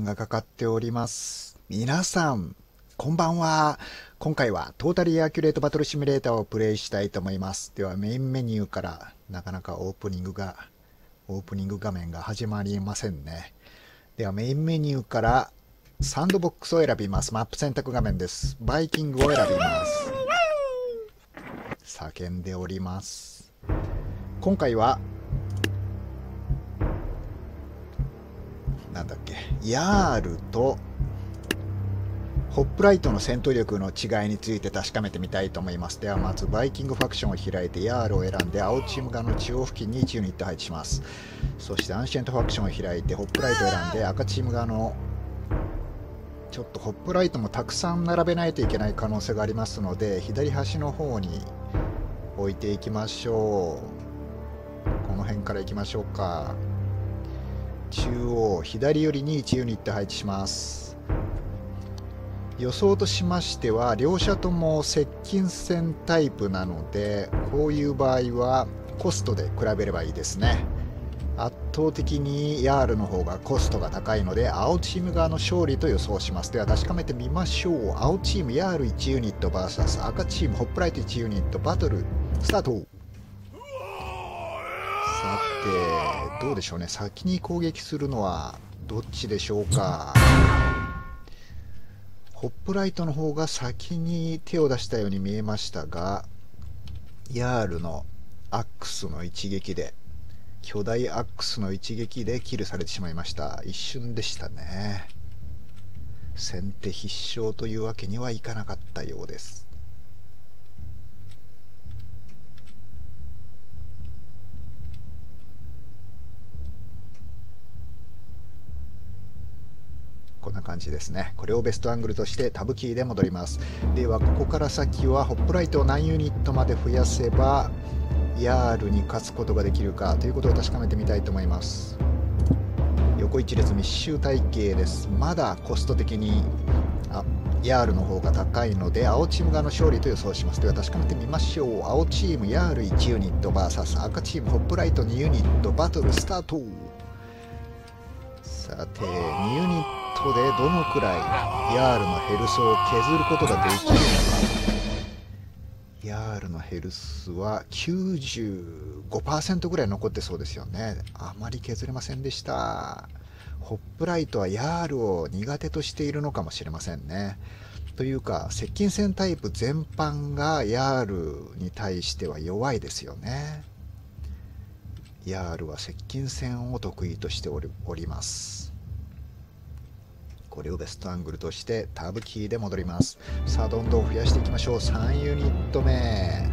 間がかかっております。皆さん、こんばんは。今回はトータリーアキュレートバトルシミュレーターをプレイしたいと思います。ではメインメニューからなかなかオープニング画面が始まりませんね。ではメインメニューからサンドボックスを選びます。マップ選択画面です。バイキングを選びます。叫んでおります。今回はなんだっけ、ヤールとホップライトの戦闘力の違いについて確かめてみたいと思います。ではまずバイキングファクションを開いてヤールを選んで青チーム側の中央付近に1ユニット配置します。そしてアンシェントファクションを開いてホップライトを選んで赤チーム側のちょっとホップライトもたくさん並べないといけない可能性がありますので左端の方に置いていきましょう。この辺からいきましょうか。中央左寄りに1ユニット配置します。予想としましては両者とも接近戦タイプなのでこういう場合はコストで比べればいいですね。圧倒的にヤールの方がコストが高いので青チーム側の勝利と予想します。では確かめてみましょう。青チームヤール1ユニット VS 赤チームホップライト1ユニットバトルスタート。さてどうでしょうね。先に攻撃するのはどっちでしょうか。ホップライトの方が先に手を出したように見えましたがヤールのアックスの一撃で巨大アックスの一撃でキルされてしまいました。一瞬でしたね。先手必勝というわけにはいかなかったようです。こんな感じですね。これをベストアングルとしてタブキーで戻ります。ではここから先はホップライトを何ユニットまで増やせばヤールに勝つことができるかということを確かめてみたいと思います。横一列密集隊形です。まだコスト的にヤールの方が高いので青チーム側の勝利と予想します。では確かめてみましょう。青チームヤール1ユニット VS 赤チームホップライト2ユニットバトルスタート。さて2ユニットでどのくらいヤールのヘルスを削ることができるのか。ヤールのヘルスは 95% ぐらい残ってそうですよね。あまり削れませんでした。ホップライトはヤールを苦手としているのかもしれませんね。というか接近戦タイプ全般がヤールに対しては弱いですよね。ヤールは接近戦を得意としております。これをベストアングルとしてタブキーで戻ります。さあどんどん増やしていきましょう。3ユニット目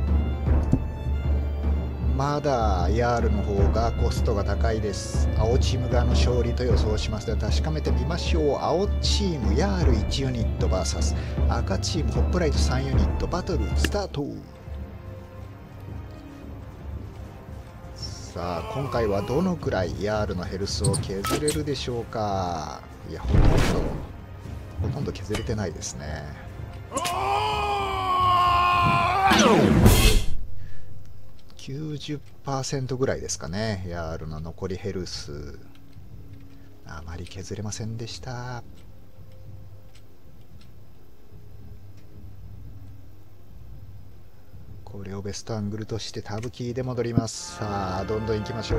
まだヤールの方がコストが高いです。青チーム側の勝利と予想しますので確かめてみましょう。青チームヤール1ユニット VS 赤チームホップライト3ユニットバトルスタート。さあ今回はどのくらいヤールのヘルスを削れるでしょうか。いやほとんど削れてないですね。90% ぐらいですかね。ヤールの残りヘルスあまり削れませんでした。これをベストアングルとしてタブキーで戻ります。さあどんどん行きましょう。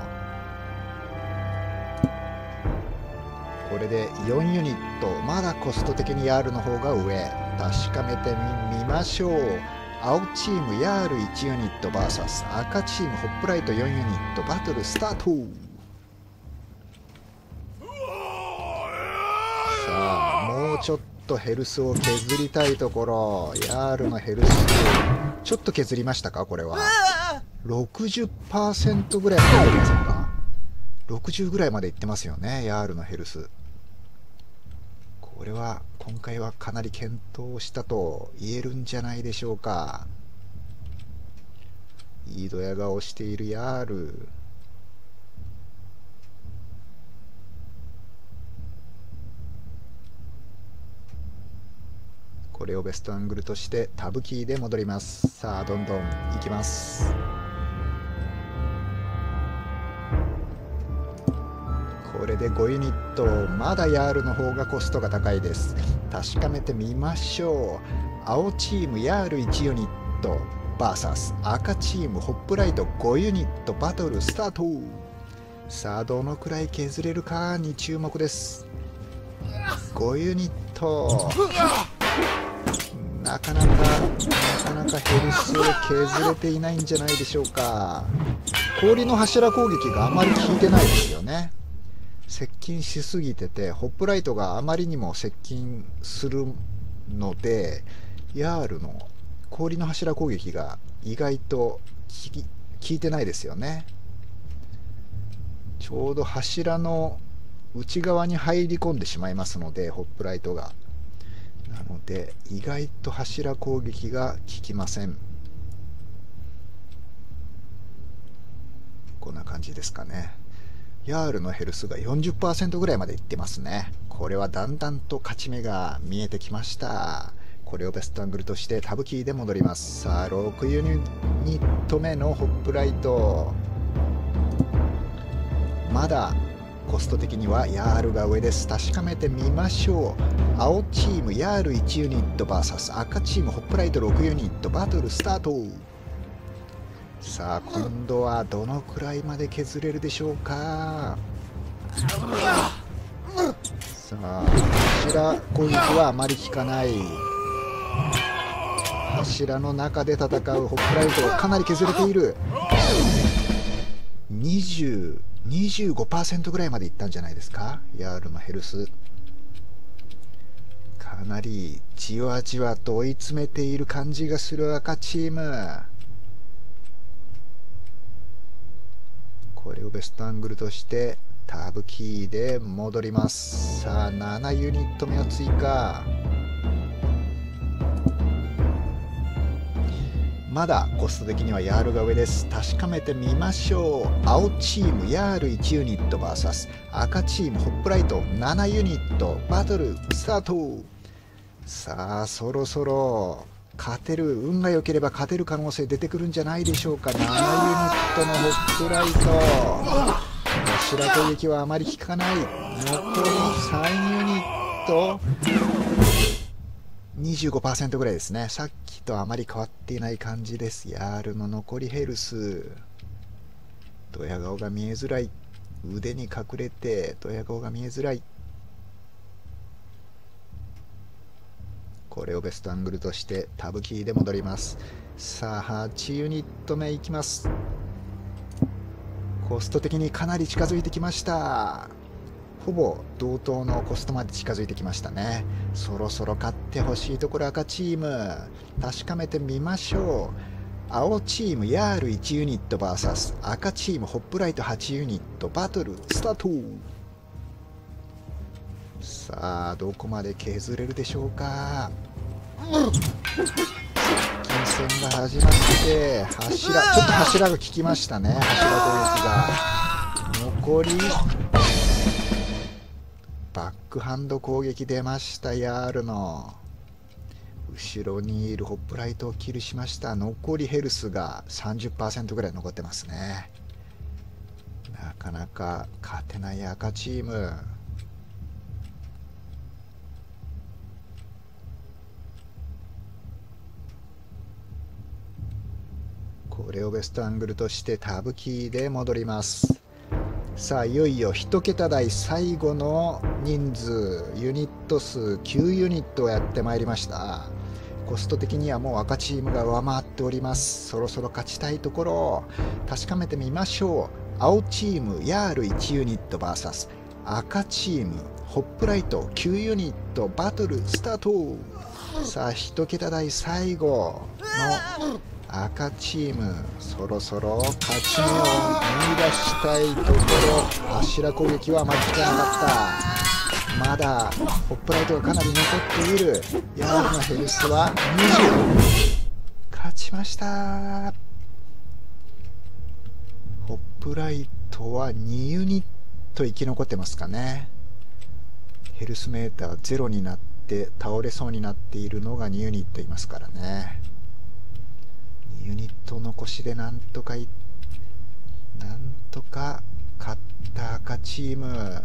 これで4ユニットまだコスト的にヤールの方が上。確かめてみましょう。青チームヤール1ユニット VS 赤チームホップライト4ユニットバトルスタート。さあもうちょっとヘルスを削りたいところ。ヤールのヘルスちょっと削りましたか。これは 60% ぐらいまでいってませんか。60ぐらいまでいってますよねヤールのヘルス。これは今回はかなり健闘したと言えるんじゃないでしょうか。いいドヤ顔しているヤール。これをベストアングルとしてタブキーで戻ります。さあどんどんいきます。 これで5ユニット。まだヤールの方がコストが高いです。確かめてみましょう。青チームヤール1ユニット VS 赤チームホップライト5ユニット。バトルスタート。さあどのくらい削れるかに注目です。5ユニット、なかなかヘルスを削れていないんじゃないでしょうか。氷の柱攻撃があまり効いてないですよね。接近しすぎてて、ホップライトがあまりにも接近するので、ヤールの氷の柱攻撃が意外と効いてないですよね。ちょうど柱の内側に入り込んでしまいますので、ホップライトが。なので意外と柱攻撃が効きません。こんな感じですかね。ヤールのヘルスが 40% ぐらいまでいってますね。これはだんだんと勝ち目が見えてきました。これをベストアングルとしてタブキーで戻ります。さあ6ユニット目のホップライト、まだコスト的にはヤールが上です。確かめてみましょう。青チームヤール1ユニット VS 赤チームホップライト6ユニット。バトルスタート。さあ今度はどのくらいまで削れるでしょうか。さあ柱攻撃はあまり効かない。柱の中で戦うホップライトはかなり削れている。25% ぐらいまでいったんじゃないですか。ヤールのヘルスかなりじわじわと追い詰めている感じがする赤チーム。これをベストアングルとしてタブキーで戻ります。さあ7ユニット目を追加。まだコスト的にはヤールが上です。確かめてみましょう。青チームヤール1ユニット VS 赤チームホップライト7ユニット。バトルスタート。さあそろそろ勝てる、運が良ければ勝てる可能性出てくるんじゃないでしょうか。7ユニットのホップライト、柱攻撃はあまり効かない。残り3ユニット、25% ぐらいですね。さっきとあまり変わっていない感じです。ヤールの残りヘルス、ドヤ顔が見えづらい。腕に隠れてドヤ顔が見えづらい。これをベストアングルとしてタブキーで戻ります。さあ8ユニット目いきます。コスト的にかなり近づいてきました。ほぼ同等のコストまで近づいてきましたね。そろそろ勝ってほしいところ赤チーム。確かめてみましょう。青チームヤール1ユニット VS 赤チームホップライト8ユニット。バトルスタート。さあどこまで削れるでしょうか。金戦が始まってちょっと柱が効きましたね。柱攻撃が残り。バックハンド攻撃出ました。ヤールの後ろにいるホップライトをキルしました。残りヘルスが 30% ぐらい残ってますね。なかなか勝てない赤チーム。これをベストアングルとしてタブキーで戻ります。さあいよいよ1桁台最後の人数、ユニット数9ユニットをやってまいりました。コスト的にはもう赤チームが上回っております。そろそろ勝ちたいところ。確かめてみましょう。青チームヤール1ユニット VS 赤チームホップライト9ユニット。バトルスタート。さあ1桁台最後の赤チーム、そろそろ勝ち目を見出したいところ。柱攻撃はあまり効かなかった。まだホップライトがかなり残っている。ヤールのヘルスは20。勝ちました。ホップライトは2ユニット生き残ってますかね。ヘルスメーター0になって倒れそうになっているのが2ユニットいますからね。ユニット残しでなんとか勝った赤チーム。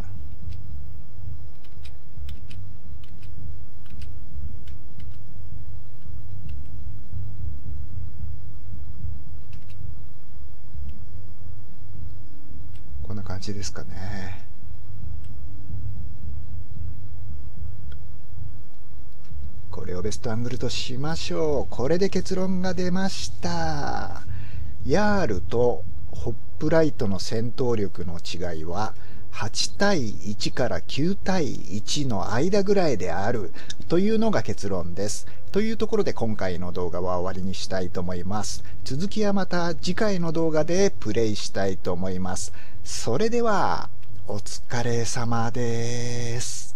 こんな感じですかね。これをベストアングルとしましょう。これで結論が出ました。ヤールとホップライトの戦闘力の違いは8対1から9対1の間ぐらいであるというのが結論です。というところで今回の動画は終わりにしたいと思います。続きはまた次回の動画でプレイしたいと思います。それではお疲れ様です。